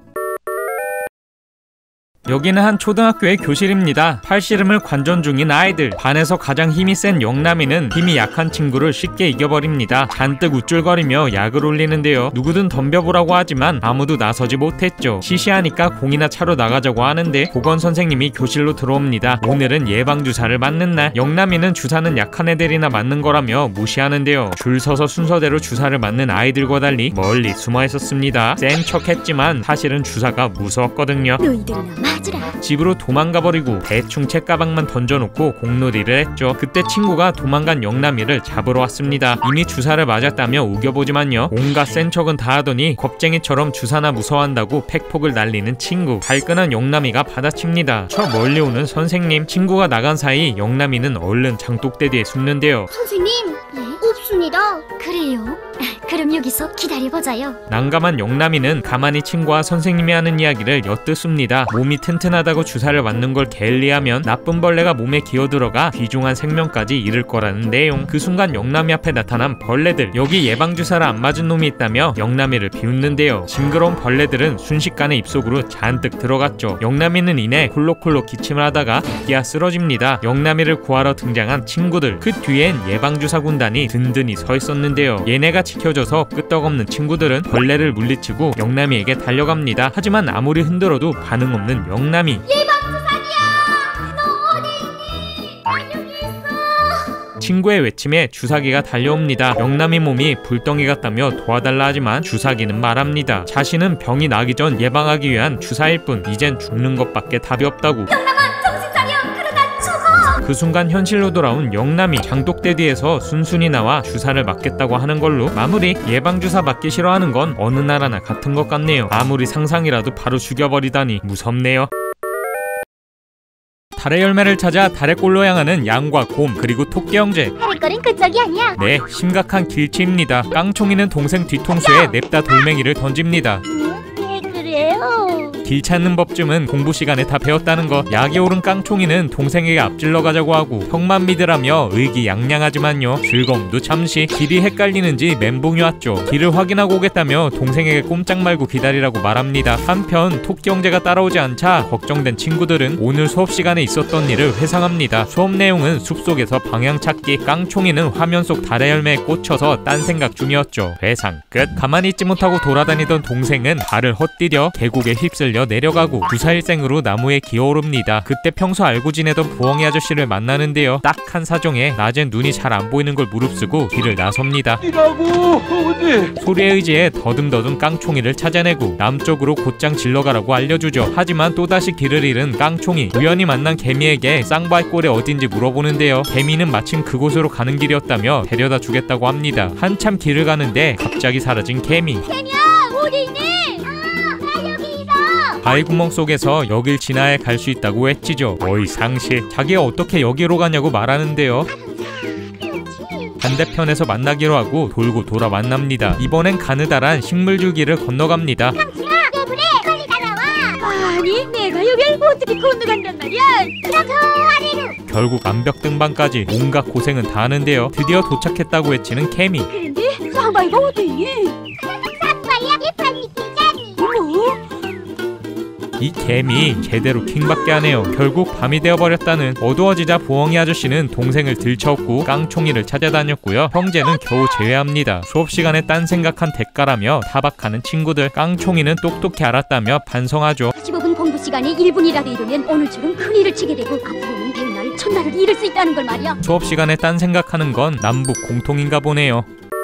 A: 여기는 한 초등학교의 교실입니다. 팔씨름을 관전 중인 아이들. 반에서 가장 힘이 센 영남이는 힘이 약한 친구를 쉽게 이겨버립니다. 잔뜩 우쭐거리며 약을 올리는데요. 누구든 덤벼보라고 하지만 아무도 나서지 못했죠. 시시하니까 공이나 차로 나가자고 하는데 보건선생님이 교실로 들어옵니다. 오늘은 예방주사를 맞는 날. 영남이는 주사는 약한 애들이나 맞는 거라며 무시하는데요. 줄 서서 순서대로 주사를 맞는 아이들과 달리 멀리 숨어 있었습니다. 센 척했지만 사실은 주사가 무서웠거든요.
E: 너희들이나 맞으라.
A: 집으로 도망가버리고 대충 책가방만 던져놓고 공놀이를 했죠. 그때 친구가 도망간 영남이를 잡으러 왔습니다. 이미 주사를 맞았다며 우겨보지만요. 온갖 센 척은 다 하더니 겁쟁이처럼 주사나 무서워한다고 팩폭을 날리는 친구. 발끈한 영남이가 받아칩니다. 저 멀리 오는 선생님. 친구가 나간 사이 영남이는 얼른 장독대 뒤에 숨는데요.
G: 선생님, 없습니다. 알겠습니다.
E: 그래요? 그럼 여기서 기다려보자요.
A: 난감한 영남이는 가만히 친구와 선생님이 하는 이야기를 엿듣습니다. 몸이 튼튼하다고 주사를 맞는 걸 게을리하면 나쁜 벌레가 몸에 기어들어가 귀중한 생명까지 잃을 거라는 내용. 그 순간 영남이 앞에 나타난 벌레들. 여기 예방주사를 안 맞은 놈이 있다며 영남이를 비웃는데요. 징그러운 벌레들은 순식간에 입속으로 잔뜩 들어갔죠. 영남이는 이내 콜록콜록 기침을 하다가 급기야 쓰러집니다. 영남이를 구하러 등장한 친구들. 그 뒤엔 예방주사 군단이 든든히 서 있었는데요. 얘네가 지켜줘서 끄떡없는 친구들은 벌레를 물리치고 영남이에게 달려갑니다. 하지만 아무리 흔들어도 반응 없는 영남이.
G: 예방주사기야! 너 어디 있니? 나 여기 있어!
A: 친구의 외침에 주사기가 달려옵니다. 영남이 몸이 불덩이 같다며 도와달라 하지만 주사기는 말합니다. 자신은 병이 나기 전 예방하기 위한 주사일 뿐 이젠 죽는 것밖에 답이 없다고. 그 순간 현실로 돌아온 영남이 장독대 뒤에서 순순히 나와 주사를 맞겠다고 하는 걸로 마무리. 예방주사 맞기 싫어하는 건 어느 나라나 같은 것 같네요. 아무리 상상이라도 바로 죽여버리다니 무섭네요. 달의 열매를 찾아 달의 꼴로 향하는 양과 곰 그리고 토끼 형제.
G: 할 거는 그쪽이 아니야.
A: 네, 심각한 길치입니다. 깡총이는 동생 뒤통수에 냅다 돌멩이를 던집니다.
G: 왜 그래요?
A: 길 찾는 법쯤은 공부 시간에 다 배웠다는 거. 약에 오른 깡총이는 동생에게 앞질러 가자고 하고 형만 믿으라며 의기양양하지만요. 즐거움도 잠시. 길이 헷갈리는지 멘붕이 왔죠. 길을 확인하고 오겠다며 동생에게 꼼짝 말고 기다리라고 말합니다. 한편 토끼 형제가 따라오지 않자 걱정된 친구들은 오늘 수업 시간에 있었던 일을 회상합니다. 수업 내용은 숲속에서 방향 찾기. 깡총이는 화면 속 달의 열매에 꽂혀서 딴 생각 중이었죠. 회상 끝. 가만히 있지 못하고 돌아다니던 동생은 발을 헛디뎌 계곡에 휩쓸려 내려가고 구사일생으로 나무에 기어오릅니다. 그때 평소 알고 지내던 부엉이 아저씨를 만나는데요. 딱한 사정에 낮엔 눈이 잘 안 보이는 걸 무릅쓰고 길을 나섭니다. 소리에 의지해 더듬더듬 깡총이를 찾아내고 남쪽으로 곧장 질러가라고 알려주죠. 하지만 또다시 길을 잃은 깡총이 우연히 만난 개미에게 쌍바위 꼴이 어딘지 물어보는데요. 개미는 마침 그곳으로 가는 길이었다며 데려다 주겠다고 합니다. 한참 길을 가는데 갑자기 사라진 개미.
G: 개미야! 어디 있니? 나 여기 있어!
A: 바위구멍 속에서 여길 지나야 갈 수 있다고 외치죠. 어이 상실. 자기가 어떻게 여기로 가냐고 말하는데요. 반대편에서 만나기로 하고 돌고 돌아 만납니다. 이번엔 가느다란 식물줄기를 건너갑니다.
G: 깡치야! 내 불에 빨리 따라와! 아니 내가 여길 어떻게 건너간단 말이야? 그럼 저 아래로!
A: 결국 암벽 등반까지 온갖 고생은 다 하는데요. 드디어 도착했다고 외치는 개미.
G: 그런데 쌍바위가 어디 있니? 쌍바위야 이빨 밑이잖니. 뭐?
A: 이 개미 제대로 킹받게 하네요. 결국 밤이 되어버렸다는. 어두워지자 부엉이 아저씨는 동생을 들쳐업고 깡총이를 찾아다녔고요. 형제는 겨우 제외합니다. 수업시간에 딴 생각한 대가라며 타박하는 친구들. 깡총이는 똑똑히 알았다며 반성하죠.
E: 15분 공부 시간에 1분이라도 이르면 오늘처럼 큰일을 치게 되고 앞으로는 백날 천날을 잃을 수 있다는 걸 말이야.
A: 수업시간에 딴 생각하는 건 남북 공통인가 보네요.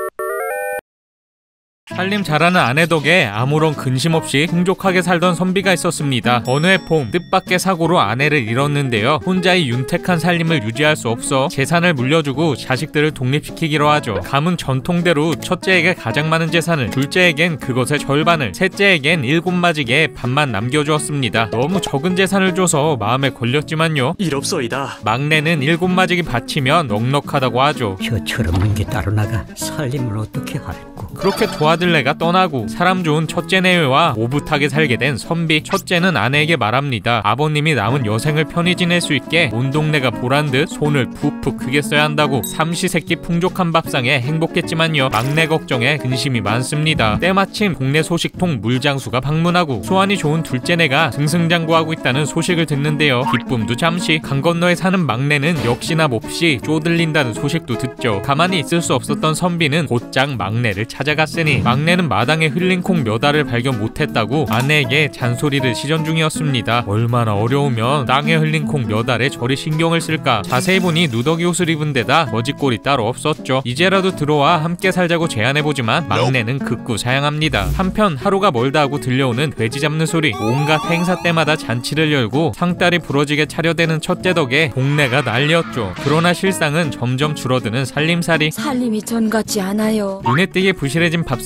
A: 살림 잘하는 아내 덕에 아무런 근심 없이 풍족하게 살던 선비가 있었습니다. 어느 해 봄 뜻밖의 사고로 아내를 잃었는데요. 혼자의 윤택한 살림을 유지할 수 없어 재산을 물려주고 자식들을 독립시키기로 하죠. 가문 전통대로 첫째에게 가장 많은 재산을, 둘째에겐 그것의 절반을, 셋째에겐 7마지게 반만 남겨주었습니다. 너무 적은 재산을 줘서 마음에 걸렸지만요.
I: 이롭소이다.
A: 막내는 7마지기 바치면 넉넉하다고 하죠.
J: 혀처럼 문 게 따로 나가 살림을 어떻게 할꼬.
A: 그렇게 도와들래가 떠나고 사람 좋은 첫째 내외와 오붓하게 살게 된 선비. 첫째는 아내에게 말합니다. 아버님이 남은 여생을 편히 지낼 수 있게 온 동네가 보란듯 손을 푹푹 크게 써야 한다고. 삼시세끼 풍족한 밥상에 행복했지만요. 막내 걱정에 근심이 많습니다. 때마침 동네 소식통 물장수가 방문하고 소환이 좋은 둘째네가 승승장구하고 있다는 소식을 듣는데요. 기쁨도 잠시. 강 건너에 사는 막내는 역시나 몹시 쪼들린다는 소식도 듣죠. 가만히 있을 수 없었던 선비는 곧장 막내를 찾아갔으니 막내는 마당에 흘린 콩 몇 알을 발견 못했다고 아내에게 잔소리를 시전 중이었습니다. 얼마나 어려우면 땅에 흘린 콩 몇 알에 저리 신경을 쓸까. 자세히 보니 누더기 옷을 입은 데다 머지꼴이 따로 없었죠. 이제라도 들어와 함께 살자고 제안해보지만 막내는 극구 사양합니다. 한편 하루가 멀다 하고 들려오는 돼지 잡는 소리. 온갖 행사 때마다 잔치를 열고 상다리 부러지게 차려대는 첫째 덕에 동네가 난리였죠. 그러나 실상은 점점 줄어드는 살림살이.
B: 살림이 전 같지 않아요.
A: 눈에 띄게 부실해진 밥상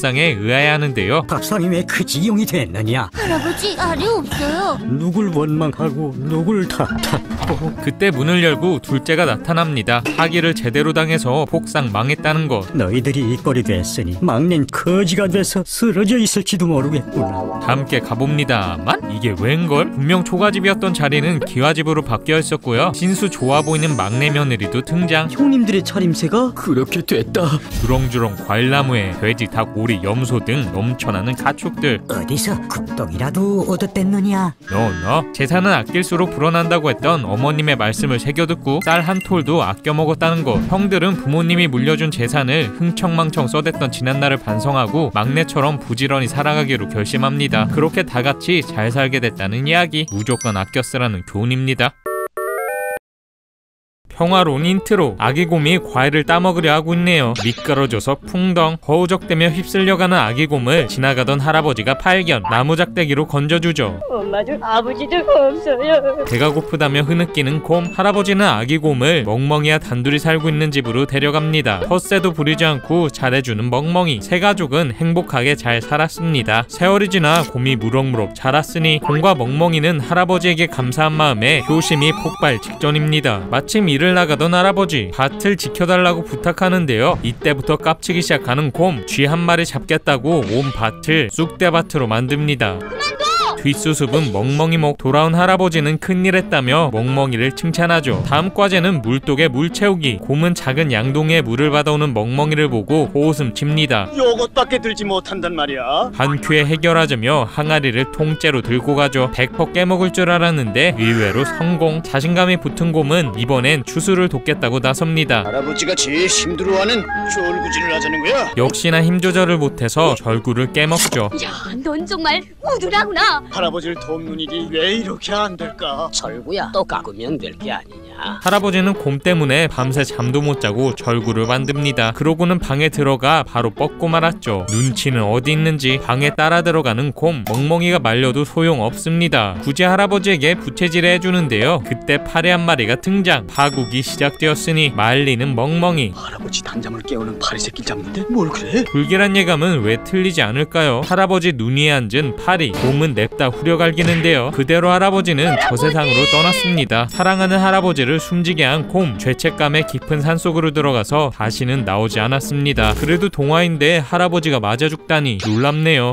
A: 밥상에 의아해 하는데요.
J: 밥상이 왜 그 지경이 됐느냐?
G: 할아버지 알이 없어요.
J: 누굴 원망하고 누굴 탓하고.
A: 그때 문을 열고 둘째가 나타납니다. 사기를 제대로 당해서 폭삭 망했다는 것.
J: 너희들이 이꼴이 됐으니 막낸 거지가 돼서 쓰러져 있을지도 모르겠구나.
A: 함께 가봅니다만 이게 웬걸? 분명 초가집이었던 자리는 기와집으로 바뀌어 있었고요. 신수 좋아 보이는 막내 며느리도 등장.
I: 형님들의 차림새가 그렇게 됐다.
A: 주렁주렁 과일나무에 돼지, 닭, 오리, 염소 등 넘쳐나는 가축들.
J: 어디서 국떡이라도 얻어댔느냐?
A: 너 재산은 아낄수록 불어난다고 했던 어머님의 말씀을 새겨듣고 쌀 한 톨도 아껴 먹었다는 것. 형들은 부모님이 물려준 재산을 흥청망청 써댔던 지난날을 반성하고 막내처럼 부지런히 살아가기로 결심합니다. 그렇게 다 같이 잘 살게 됐다는 이야기. 무조건 아껴 쓰라는 교훈입니다. 평화로운 인트로. 아기곰이 과일을 따먹으려 하고 있네요. 미끄러져서 풍덩. 허우적대며 휩쓸려가는 아기곰을 지나가던 할아버지가 발견. 나무작대기로 건져주죠.
B: 엄마도 아버지도 없어요.
A: 배가 고프다며 흐느끼는 곰. 할아버지는 아기곰을 멍멍이와 단둘이 살고 있는 집으로 데려갑니다. 텃세도 부리지 않고 잘해주는 멍멍이. 세 가족은 행복하게 잘 살았습니다. 세월이 지나 곰이 무럭무럭 자랐으니 곰과 멍멍이는 할아버지에게 감사한 마음에 효심이 폭발 직전입니다. 마침 일을 나가던 할아버지, 밭을 지켜달라고 부탁하는데요. 이때부터 깝치기 시작하는 곰. 쥐 한 마리 잡겠다고 온 밭을 쑥대밭으로 만듭니다. 뒷수습은 멍멍이 목. 돌아온 할아버지는 큰일 했다며 멍멍이를 칭찬하죠. 다음 과제는 물독에 물 채우기. 곰은 작은 양동이에 물을 받아오는 멍멍이를 보고 호웃음 칩니다.
F: 요것밖에 들지 못한단 말이야.
A: 한 큐에 해결하자며 항아리를 통째로 들고 가죠. 100% 깨먹을 줄 알았는데 의외로 성공. 자신감이 붙은 곰은 이번엔 추수를 돕겠다고 나섭니다.
F: 할아버지가 제일 힘들어하는 절구질을 하자는 거야?
A: 역시나 힘 조절을 못해서 절구를 깨먹죠.
B: 야, 넌 정말 우두라구나.
F: 할아버지를 돕는 일이 왜 이렇게 안 될까?
D: 절구야 또 깎으면 될 게 아니냐.
A: 할아버지는 곰 때문에 밤새 잠도 못 자고 절구를 만듭니다. 그러고는 방에 들어가 바로 뻗고 말았죠. 눈치는 어디 있는지. 방에 따라 들어가는 곰. 멍멍이가 말려도 소용없습니다. 굳이 할아버지에게 부채질을 해주는데요. 그때 파리 한 마리가 등장. 파국이 시작되었으니 말리는 멍멍이.
F: 할아버지 단잠을 깨우는 파리 새끼 잡는데 뭘 그래?
A: 불길한 예감은 왜 틀리지 않을까요? 할아버지 눈 위에 앉은 파리. 곰은 냅다 후려갈기는데요. 그대로 할아버지는 저 세상으로 떠났습니다. 사랑하는 할아버지를 숨지게 한 곰. 죄책감에 깊은 산속으로 들어가서 다시는 나오지 않았습니다. 그래도 동화인데 할아버지가 맞아 죽다니 놀랍네요.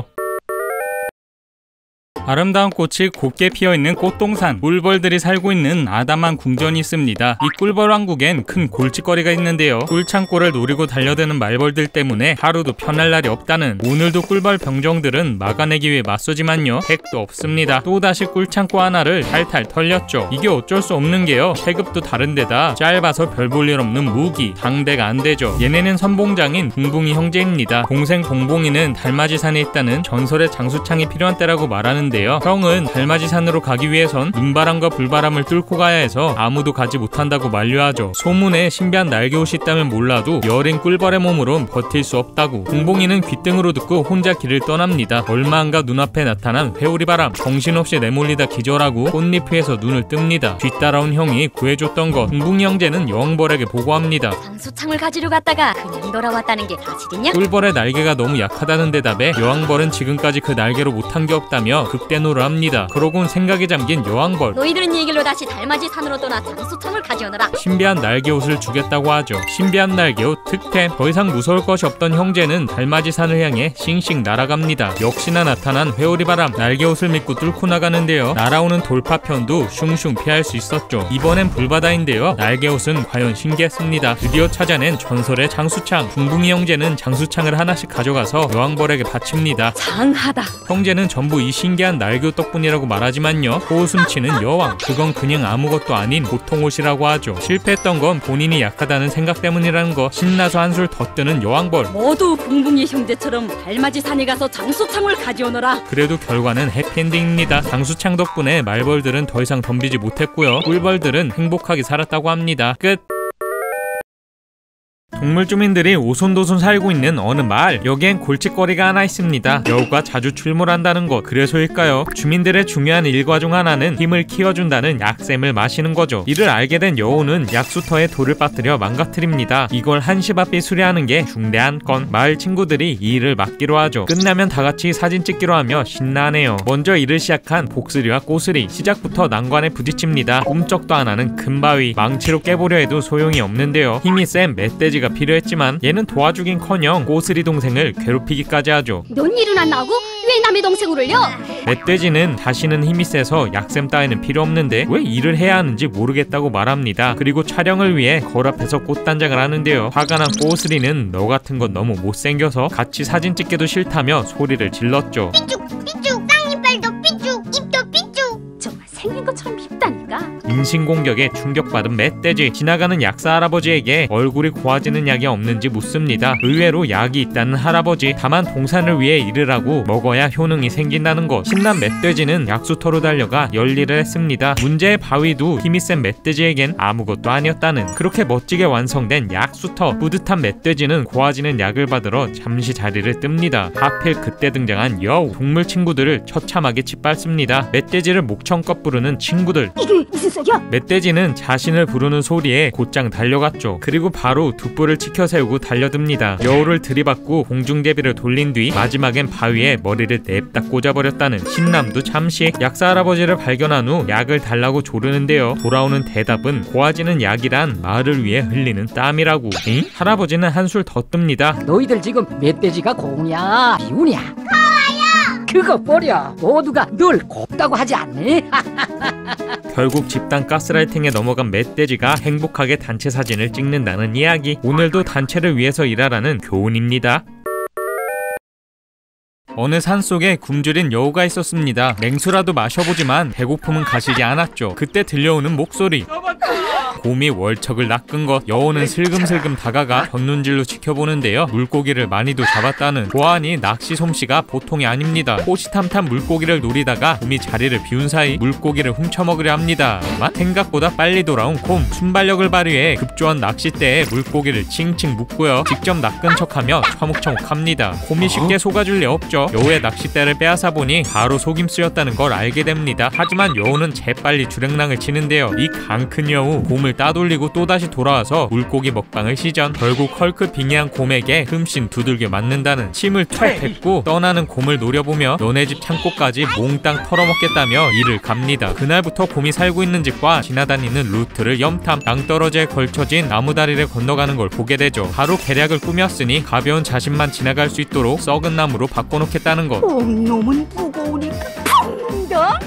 A: 아름다운 꽃이 곱게 피어있는 꽃동산. 꿀벌들이 살고 있는 아담한 궁전이 있습니다. 이 꿀벌 왕국엔 큰 골칫거리가 있는데요. 꿀창고를 노리고 달려드는 말벌들 때문에 하루도 편할 날이 없다는. 오늘도 꿀벌 병정들은 막아내기 위해 맞서지만요, 택도 없습니다. 또다시 꿀창고 하나를 탈탈 털렸죠. 이게 어쩔 수 없는 게요, 체급도 다른데다 짧아서 별 볼 일 없는 무기. 상대가 안 되죠. 얘네는 선봉장인 붕붕이 형제입니다. 동생 봉봉이는 달맞이산에 있다는 전설의 장수창이 필요한 때라고 말하는데 형은 달맞이산으로 가기 위해선 눈바람과 불바람을 뚫고 가야 해서 아무도 가지 못한다고 만류하죠. 소문에 신비한 날개옷이 있다면 몰라도 여린 꿀벌의 몸으론 버틸 수 없다고. 봉봉이는 귓등으로 듣고 혼자 길을 떠납니다. 얼마 안 가 눈앞에 나타난 회오리바람. 정신없이 내몰리다 기절하고 꽃잎 위에서 눈을 뜹니다. 뒤따라온 형이 구해줬던 것. 봉봉이 형제는 여왕벌에게 보고합니다.
B: 장수창을 가지러 갔다가 그냥 돌아왔다는 게 사실이냐?
A: 꿀벌의 날개가 너무 약하다는 대답에 여왕벌은 지금까지 그 날개로 못한 게 없다며 극대노를 합니다. 그러곤 생각에 잠긴 여왕벌.
B: 너희들은 이 길로 다시 달맞이 산으로 떠나 장수창을 가져오너라.
A: 신비한 날개옷을 주겠다고 하죠. 신비한 날개옷 득템. 더 이상 무서울 것이 없던 형제는 달맞이 산을 향해 싱싱 날아갑니다. 역시나 나타난 회오리바람. 날개옷을 믿고 뚫고 나가는데요. 날아오는 돌파편도 슝슝 피할 수 있었죠. 이번엔 불바다인데요. 날개옷은 과연 신기했습니다. 드디어 찾아낸 전설의 장수창. 붕붕이 형제는 장수창을 하나씩 가져가서 여왕벌에게 바칩니다.
B: 장하다.
A: 형제는 전부 이 신기한 날개옷 덕분이라고 말하지만요, 호웃음치는 여왕. 그건 그냥 아무것도 아닌 보통옷이라고 하죠. 실패했던 건 본인이 약하다는 생각 때문이라는 거. 신나서 한술 더 뜨는 여왕벌.
B: 모두 붕붕이 형제처럼 달맞이 산에 가서 장수창을 가져오너라.
A: 그래도 결과는 해피엔딩입니다. 장수창 덕분에 말벌들은 더 이상 덤비지 못했고요, 꿀벌들은 행복하게 살았다고 합니다. 끝. 동물 주민들이 오손도손 살고 있는 어느 마을, 여기엔 골칫거리가 하나 있습니다. 여우가 자주 출몰한다는 것. 그래서일까요? 주민들의 중요한 일과 중 하나는 힘을 키워준다는 약샘을 마시는 거죠. 이를 알게 된 여우는 약수터에 돌을 빠뜨려 망가뜨립니다. 이걸 한시바삐 수리하는 게 중대한 건. 마을 친구들이 이 일을 맡기로 하죠. 끝나면 다같이 사진 찍기로 하며 신나네요. 먼저 일을 시작한 복스리와 꼬스리. 시작부터 난관에 부딪힙니다. 꿈쩍도 안 하는 큰 바위. 망치로 깨보려 해도 소용이 없는데요. 힘이 센 멧돼지가 필요했지만 얘는 도와주긴커녕 꼬스리 동생을 괴롭히기까지 하죠.
E: 넌 일은 안 나오고 왜 남의 동생을 울려?
A: 멧돼지는 다시는 힘이 세서 약샘 따위는 필요 없는데 왜 일을 해야 하는지 모르겠다고 말합니다. 그리고 촬영을 위해 걸 앞에서 꽃단장을 하는데요. 화가 난 꼬스리는 너 같은 건 너무 못생겨서 같이 사진 찍기도 싫다며 소리를 질렀죠.
G: 삐쭉 삐쭉 쌍이빨도 삐쭉 입도 삐쭉.
E: 정말 생긴 것처럼 밉다니까.
A: 인신공격에 충격받은 멧돼지. 지나가는 약사 할아버지에게 얼굴이 고와지는 약이 없는지 묻습니다. 의외로 약이 있다는 할아버지. 다만 동산을 위해 일을 하고 먹어야 효능이 생긴다는 것. 신난 멧돼지는 약수터로 달려가 열일을 했습니다. 문제의 바위도 힘이 센 멧돼지에겐 아무것도 아니었다는. 그렇게 멋지게 완성된 약수터. 뿌듯한 멧돼지는 고와지는 약을 받으러 잠시 자리를 뜹니다. 하필 그때 등장한 여우. 동물 친구들을 처참하게 짓밟습니다. 멧돼지를 목청껏 부르는 친구들.
E: 이게 무슨 소리야?
A: 멧돼지는 자신을 부르는 소리에 곧장 달려갔죠. 그리고 바로 둑불을 치켜 세우고 달려듭니다. 여우를 들이받고 공중제비를 돌린 뒤 마지막엔 바위에 머리를 냅다 꽂아버렸다는. 신남도 잠시. 약사 할아버지를 발견한 후 약을 달라고 조르는데요. 돌아오는 대답은 고와지는 약이란 마을을 위해 흘리는 땀이라고. 응? 할아버지는 한술 더 뜹니다.
D: 너희들 지금 멧돼지가 공이야 비우냐? 고와요. 그거 보려. 모두가 늘 곱다고 하지 않니?
A: 결국 집단 가스라이팅에 넘어간 멧돼지가 행복하게 단체 사진을 찍는다는 이야기. 오늘도 단체를 위해서 일하라는 교훈입니다. 어느 산속에 굶주린 여우가 있었습니다. 냉수라도 마셔보지만 배고픔은 가시지 않았죠. 그때 들려오는 목소리. 곰이 월척을 낚은 것. 여우는 슬금슬금 다가가 곁눈질로 지켜보는데요. 물고기를 많이도 잡았다는. 보아하니 낚시 솜씨가 보통이 아닙니다. 호시탐탐 물고기를 노리다가 곰이 자리를 비운 사이 물고기를 훔쳐먹으려 합니다만 생각보다 빨리 돌아온 곰. 순발력을 발휘해 급조한 낚싯대에 물고기를 칭칭 묶고요. 직접 낚은 척하며 처묵처묵합니다. 곰이 쉽게 속아줄 리 없죠. 여우의 낚싯대를 빼앗아 보니 바로 속임수였다는 걸 알게 됩니다. 하지만 여우는 재빨리 주랭랑을 치는데요. 이 강 큰 여우 곰을 따돌리고 또다시 돌아와서 물고기 먹방을 시전. 결국 헐크 빙의한 곰에게 흠씬 두들겨 맞는다는. 침을 툭 뱉고 떠나는 곰을 노려보며 너네 집 창고까지 몽땅 털어먹겠다며 이를 갑니다. 그날부터 곰이 살고 있는 집과 지나다니는 루트를 염탐. 낭떠러지에 걸쳐진 나무다리를 건너가는 걸 보게 되죠. 바로 계략을 꾸몄으니 가벼운 자신만 지나갈 수 있도록 썩은 나무로 바꿔놓겠다는 것.
D: 놈은 무거우니까 펑다.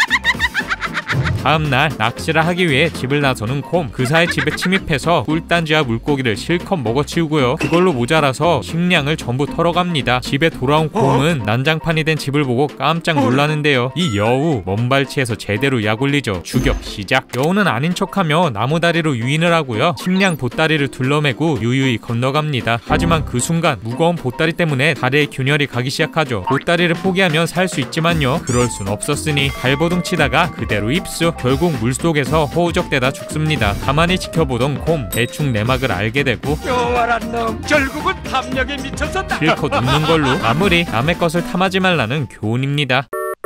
A: 다음날 낚시를 하기 위해 집을 나서는 곰. 그 사이 집에 침입해서 꿀단지와 물고기를 실컷 먹어치우고요. 그걸로 모자라서 식량을 전부 털어갑니다. 집에 돌아온 곰은 난장판이 된 집을 보고 깜짝 놀라는데요. 이 여우 먼발치에서 제대로 약 올리죠. 추격 시작. 여우는 아닌 척하며 나무다리로 유인을 하고요. 식량 보따리를 둘러매고 유유히 건너갑니다. 하지만 그 순간 무거운 보따리 때문에 다리에 균열이 가기 시작하죠. 보따리를 포기하면 살 수 있지만요. 그럴 순 없었으니 발버둥 치다가 그대로 입수. 결국 물속에서 허우적대다 죽습니다. 가만히 지켜보던 곰. 대충 내막을 알게 되고
C: 여와란 놈 결국은 탐욕에 미쳤었다.
A: 실컷 웃는 걸로 마무리. 남의 것을 탐하지 말라는 교훈입니다.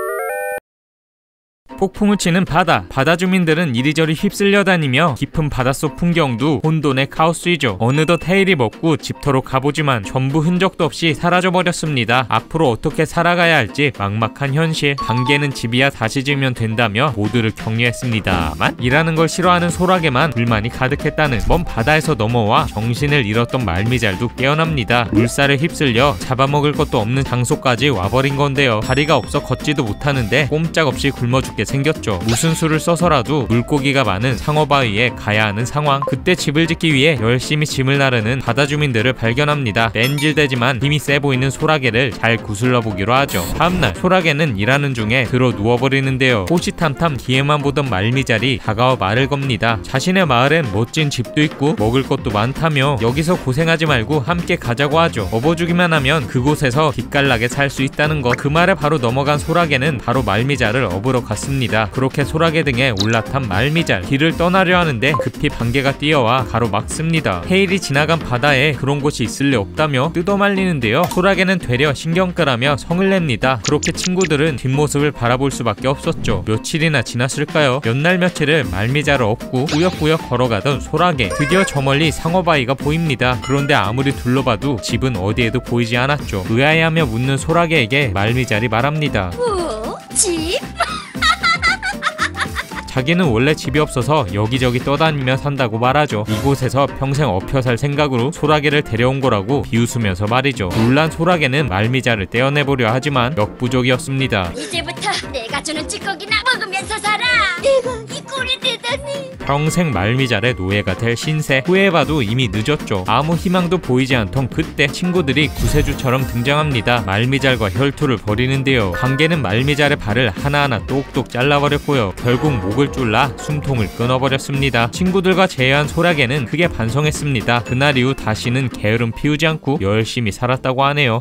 A: 폭풍을 치는 바다. 바다 주민들은 이리저리 휩쓸려 다니며 깊은 바닷속 풍경도 혼돈의 카오스이죠. 어느덧 해일이 먹고 집터로 가보지만 전부 흔적도 없이 사라져버렸습니다. 앞으로 어떻게 살아가야 할지 막막한 현실. 단계는 집이야 다시 지으면 된다며 모두를 격려했습니다만 일하는 걸 싫어하는 소락에만 불만이 가득했다는. 먼 바다에서 넘어와 정신을 잃었던 말미잘도 깨어납니다. 물살에 휩쓸려 잡아먹을 것도 없는 장소까지 와버린 건데요. 다리가 없어 걷지도 못하는데 꼼짝없이 굶어 죽게 생겼죠. 무슨 수를 써서라도 물고기가 많은 상어바위에 가야 하는 상황. 그때 집을 짓기 위해 열심히 짐을 나르는 바다 주민들을 발견합니다. 뺀질대지만 힘이 세 보이는 소라게를 잘 구슬러 보기로 하죠. 다음날 소라게는 일하는 중에 들어 누워버리는데요. 호시탐탐 뒤에만 보던 말미잘이 다가와 말을 겁니다. 자신의 마을엔 멋진 집도 있고 먹을 것도 많다며 여기서 고생하지 말고 함께 가자고 하죠. 업어주기만 하면 그곳에서 기깔나게 살 수 있다는 것. 그 말에 바로 넘어간 소라게는 바로 말미잘을 업으러 갔습니다. 없습니다. 그렇게 소라게 등에 올라탄 말미잘 길을 떠나려 하는데 급히 반개가 뛰어와 가로막습니다. 해일이 지나간 바다에 그런 곳이 있을 리 없다며 뜯어말리는데요. 소라게는 되려 신경끄라며 성을 냅니다. 그렇게 친구들은 뒷모습을 바라볼 수밖에 없었죠. 며칠이나 지났을까요? 몇 날 며칠을 말미잘을 업고 꾸역꾸역 걸어가던 소라게. 드디어 저 멀리 상어바위가 보입니다. 그런데 아무리 둘러봐도 집은 어디에도 보이지 않았죠. 의아해하며 묻는 소라게에게 말미잘이 말합니다.
B: 집?
A: 자기는 원래 집이 없어서 여기저기 떠다니며 산다고 말하죠. 이곳에서 평생 엎여 살 생각으로 소라게를 데려온 거라고 비웃으면서 말이죠. 놀란 소라게는 말미잘을 떼어내보려 하지만 역부족이었습니다.
B: 이제부터 내가 주는 찌꺼기나 먹으면서 살아. 내가 이 꼴이 되다니.
A: 평생 말미잘의 노예가 될 신세. 후회해봐도 이미 늦었죠. 아무 희망도 보이지 않던 그때 친구들이 구세주처럼 등장합니다. 말미잘과 혈투를 벌이는데요. 관계는 말미잘의 발을 하나하나 똑똑 잘라버렸고요. 결국 목을 쫄라 숨통을 끊어버렸습니다. 친구들과 제외한 소라게는 크게 반성했습니다. 그날 이후 다시는 게으름 피우지 않고 열심히 살았다고 하네요.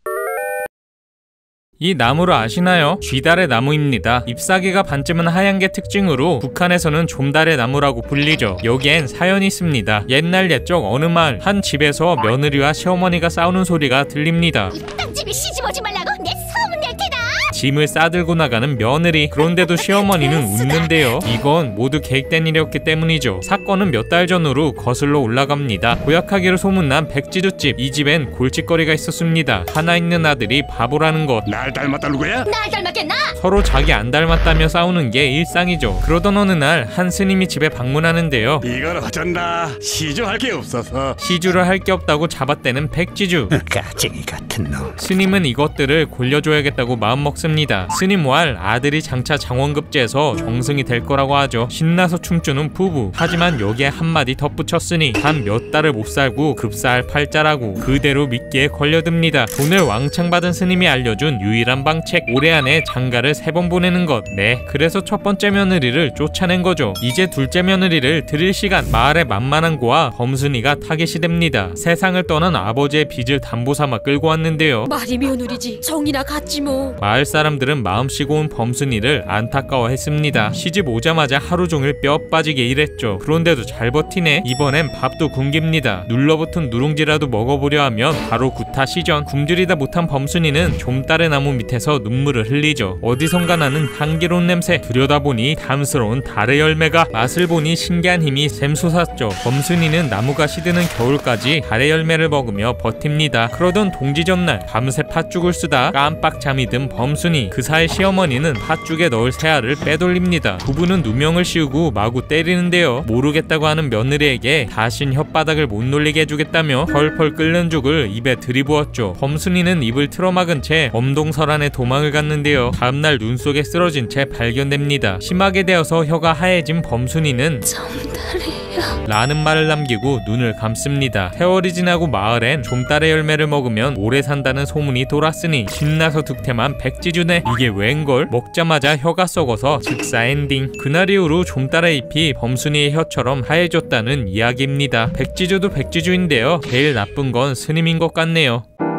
A: 이 나무를 아시나요? 쥐달의 나무입니다. 잎사귀가 반쯤은 하얀 게 특징으로 북한에서는 좀달의 나무라고 불리죠. 여기엔 사연이 있습니다. 옛날 옛적 어느 마을 한 집에서 며느리와 시어머니가 싸우는 소리가 들립니다.
G: 이딴 집에 시집 오지 말라고 내 소문 낼 테다.
A: 짐을 싸들고 나가는 며느리. 그런데도 시어머니는 웃는데요. 이건 모두 계획된 일이었기 때문이죠. 사건은 몇 달 전으로 거슬러 올라갑니다. 고약하기로 소문난 백지주집. 이 집엔 골칫거리가 있었습니다. 하나 있는 아들이 바보라는 것.
C: 날 닮았다는 거야?
B: 날 닮았겠나?
A: 서로 자기 안 닮았다며 싸우는 게 일상이죠. 그러던 어느 날 한 스님이 집에 방문하는데요.
C: 이걸 어쩐다. 시주할 게 없어서.
A: 시주를 할 게 없다고 잡아떼는 백지주.
J: 까쟁이 같은 놈.
A: 스님은 이것들을 골려줘야겠다고 마음먹습니다. 스님 왈 아들이 장차 장원급제에서 정승이 될 거라고 하죠. 신나서 춤추는 부부. 하지만 여기에 한마디 덧붙였으니 단 몇 달을 못 살고 급사할 팔자라고. 그대로 미끼에 걸려듭니다. 돈을 왕창 받은 스님이 알려준 유일한 방책. 올해 안에 장가를 3번 보내는 것. 네, 그래서 첫 번째 며느리를 쫓아낸 거죠. 이제 둘째 며느리를 드릴 시간. 마을의 만만한 고와 범순이가 타겟이 됩니다. 세상을 떠난 아버지의 빚을 담보삼아 끌고 왔는데요.
B: 말이 며느리지 정이나 같지 뭐.
A: 마을 사람들은 마음씨고 온 범순이를 안타까워했습니다. 시집 오자마자 하루 종일 뼈 빠지게 일했죠. 그런데도 잘 버티네. 이번엔 밥도 굶깁니다. 눌러붙은 누룽지라도 먹어보려 하면 바로 구타 시전. 굶주리다 못한 범순이는 좀달의 나무 밑에서 눈물을 흘리죠. 어디선가 나는 향기로운 냄새. 들여다보니 담스러운 달의 열매가. 맛을 보니 신기한 힘이 샘솟았죠. 범순이는 나무가 시드는 겨울까지 달의 열매를 먹으며 버팁니다. 그러던 동지 전날 밤새 팥죽을 쓰다 깜빡 잠이 든 범순이. 그 사이 시어머니는 팥죽에 넣을 새알을 빼돌립니다. 부부는 누명을 씌우고 마구 때리는데요. 모르겠다고 하는 며느리에게 다신 혓바닥을 못 놀리게 해주겠다며 펄펄 끓는 죽을 입에 들이부었죠. 범순이는 입을 틀어막은 채 엄동설안에 도망을 갔는데요. 다음날 눈 속에 쓰러진 채 발견됩니다. 심하게 되어서 혀가 하얘진 범순이는 라는 말을 남기고 눈을 감습니다. 세월이 지나고 마을엔 좀달의 열매를 먹으면 오래 산다는 소문이 돌았으니 신나서 득템한 백지주네. 이게 웬걸? 먹자마자 혀가 썩어서 즉사 엔딩. 그날 이후로 좀달의 잎이 범순이의 혀처럼 하얘졌다는 이야기입니다. 백지주도 백지주인데요. 제일 나쁜 건 스님인 것 같네요.